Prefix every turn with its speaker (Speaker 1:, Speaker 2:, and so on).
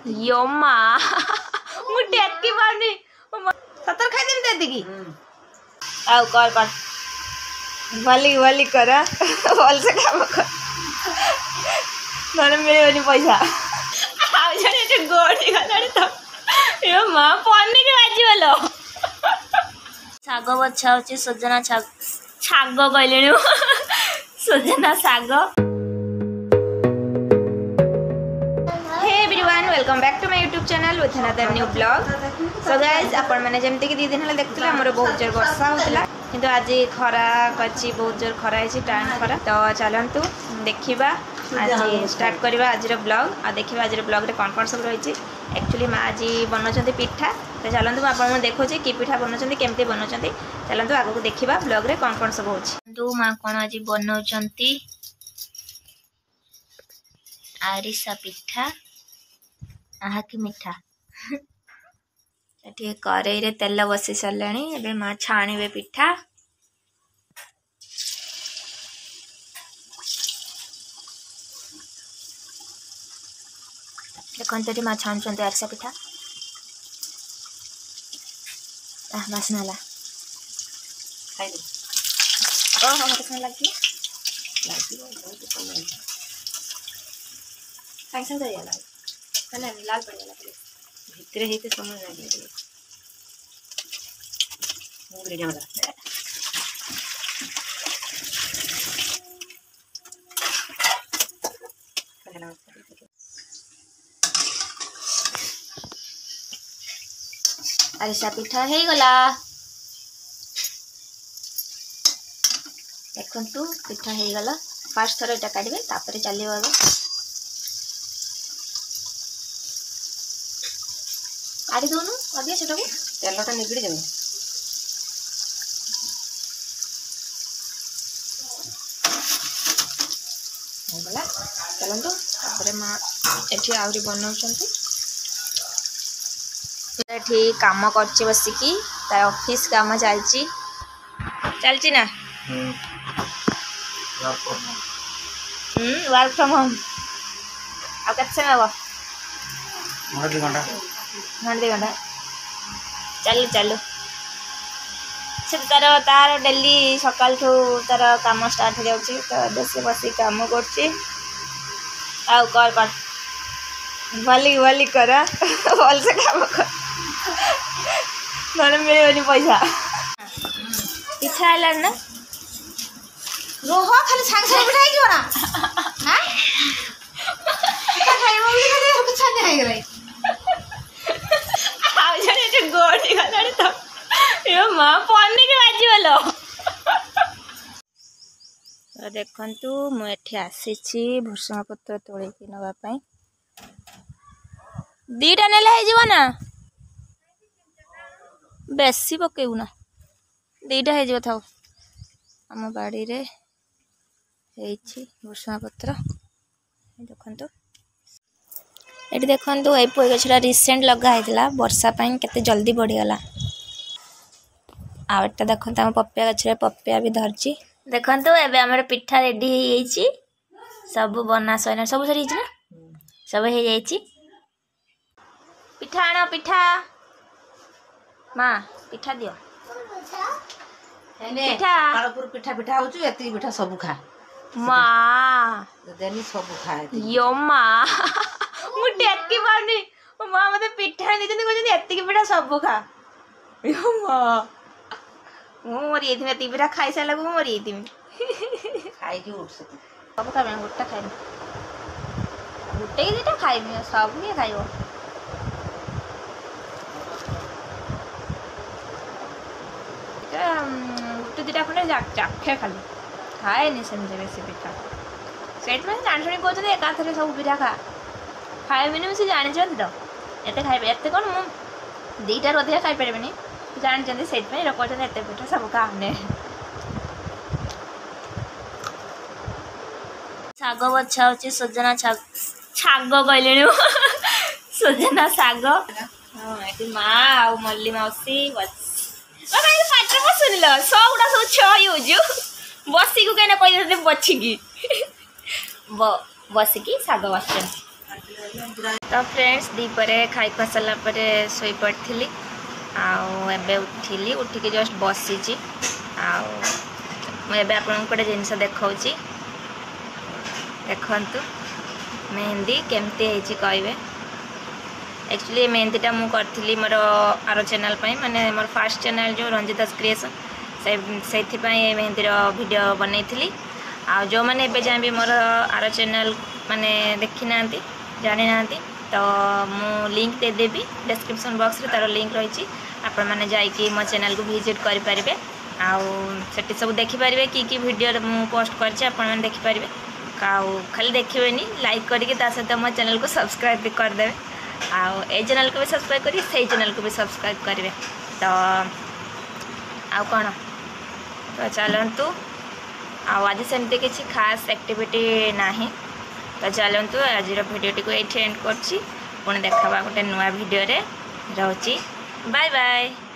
Speaker 1: यो माँ मुझे अटकी पानी सतर खाई देवी दादी की आउ कर भली भली कर भल से काम कर नने मिले पैसा आउ जने गोड़ी गलानी तो यो माँ पन्नी के बाजी वालो शाग बछा होची सजना छाग कहले सजना शाग। Welcome back to my YouTube channel with another new blog. So guys आपण मैंने जमती कि 2 दिन है देखते आमर बहुत जोर वर्षा होता किंतु आज खरा कच्ची बहुत जोर खरा है टाइम खरा तो चलतु देखा आज स्टार्ट करवा आज ब्लॉग आ देखा आज ब्लॉग रे कौन सब रही एक्चुअली माँ आज बनाऊँ पिठा तो चलतु मुझे देखो कि पिठा बनाऊँ केमती बनाऊँ चलतु आगू देखा ब्लॉग रे कौन सब हो माँ कौन आज बनाऊँ आरिसा पिठा आहा कि मिठा ये कड़ई रे तेल बसी सारे एबे माँ छाणिबे पिठा देखते माँ छाणुंट आरिसा पिठा बासना ला लगे लाल पड़ेगा भितर ही समय लगे आरिसा पिठा हो गला देखु पिठा हो गला फास्ट थर यहाँ काढ़े तापर चलो काढ़ी दौनु अगे से तेलटा निगड़ी देव होगा चलतु तापर माँ एठी आहरी बनाऊँ काम कर बसिकी तार ऑफिस काम चलची ना वर्क फ्रॉम होम आ के समय हम 2 घंटा घंटे 2 घंटा चलो चलो से तार तार डेली सकाल ठू तार काम स्टार्ट हो जाऊँगी तो देश बस काम कर भली भली कर भल से काम कर नने मिले पैसा इच्छा है ना रोह खाली सांग सांग बिठाई जो ना हां खाई मम्मी खाली छाने है गई आ जने गोड़ी गलानी तो यो मां पन्नी के बाजी वालो तो देखंतु मु एठी आसीछि भुसंगा पत्र तोळे कि नबा पई 2टा नेले हे जीव ना बेसी पकेउ ना 2टा हे जीव थाओ हम बाड़ी रे भुसंगा पत्र देखु ये देखु ये गछटा रिसेंट लगा है वर्षा केते जल्दी बढ़ीगला आटा देखो आम पपिया गछरे पपिया भी धरची देखु एबे हमर पिठा रेडी हो सब बना सैना सब सरी ना सब हो जाइए पिठा आण पिठा माँ पिठा दियो पिठा
Speaker 2: पिठा पिठा हो पिठा सब खा
Speaker 1: माँ
Speaker 2: देनी सब खा
Speaker 1: यो माँ मुझे अटकी पानी माँ मत पिठा नहीं एति पिठा सब खा यो माँ मुझे एति पिठा खाई सारा को मुझे
Speaker 2: खाई उठ
Speaker 1: सब खा गोटे खाइबी गोटे कि 2टा खाइबी सब किए खाइब गोटे 2टा खंडे चाखे खाली खाएनि सेमती बेसी पिठा से जाणी शुणी कहते एकाथरे सब पिठा खा खाइबिनी से जानते तो एत खाइबे एत कौन मुझे 2टार अधिक खाई पारे जानते से कहते एत पिठा सब खाने शाग बछा होची सजना छाग कहले सजना शाग माँ आ मल्ली मौसी पाठ बसुन सबुटा सब छुज बसिक कहीं बचिकी बसिकी शाग बस तो फ्रेंड्स दीपरे खाई खुआ सारा पर शोई पड़ी आबे उठिली उठिकी जस्ट बसी मुझे आपको गोटे जिनस देखा देखु मेहंदी केमती है कहे एक्चुअली मेहंदीटा मुझे करी मोर आर चैनल माने मोर फास्ट चैनल जो रंजितास क्रिएशन से मेहंदीर वीडियो बनई आ जो मैंने एवं जाए भी मोर आर चैनल माने देखी ना जानी ना तो मु लिंक दे देबी डिस्क्रिप्शन बॉक्स रे तार लिंक रही आपण मैंने जाइए मो चैनल को विजिट करें आउ सब देखिपारे कि वीडियो मु पोस्ट कर देखिपारे खाली देखिए लाइक करके सहित मो चैनल को सब्सक्राइब भी करदे आउ ए चैनल को भी सब्सक्राइब करेंगे से चैनल को भी सब्सक्राइब करेंगे तो आउ कौन तो चलतु आज सेमती किसी खास एक्टिविटी नहीं तो चलतु आज भिडियो को ये एंड कर देखा गोटे नुआ भिडियो रोची बाय बाय।